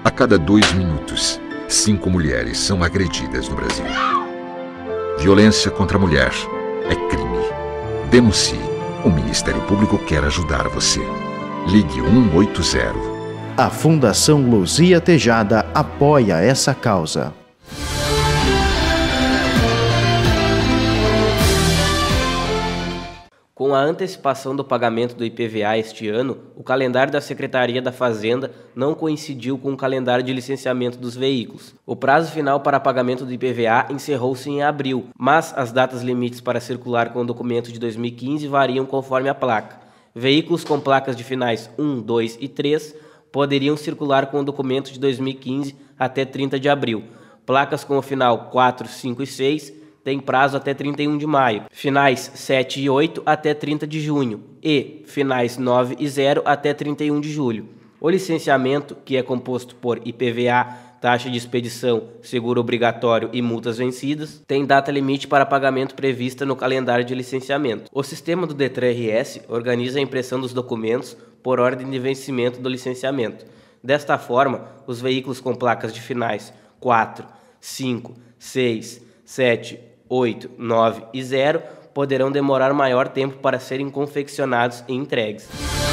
A cada 2 minutos, 5 mulheres são agredidas no Brasil. Violência contra a mulher é crime. Denuncie. O Ministério Público quer ajudar você. Ligue 180. A Fundação Luzia Tejada apoia essa causa. Com a antecipação do pagamento do IPVA este ano, o calendário da Secretaria da Fazenda não coincidiu com o calendário de licenciamento dos veículos. O prazo final para pagamento do IPVA encerrou-se em abril, mas as datas limites para circular com o documento de 2015 variam conforme a placa. Veículos com placas de finais 1, 2 e 3 poderiam circular com o documento de 2015 até 30 de abril. Placas com o final 4, 5 e 6 tem prazo até 31 de maio, finais 7 e 8 até 30 de junho e finais 9 e 0 até 31 de julho. O licenciamento, que é composto por IPVA, taxa de expedição, seguro obrigatório e multas vencidas, tem data limite para pagamento prevista no calendário de licenciamento. O sistema do Detran-RS organiza a impressão dos documentos por ordem de vencimento do licenciamento. Desta forma, os veículos com placas de finais 4, 5, 6, 7, 8, 9 e 0 poderão demorar maior tempo para serem confeccionados e entregues.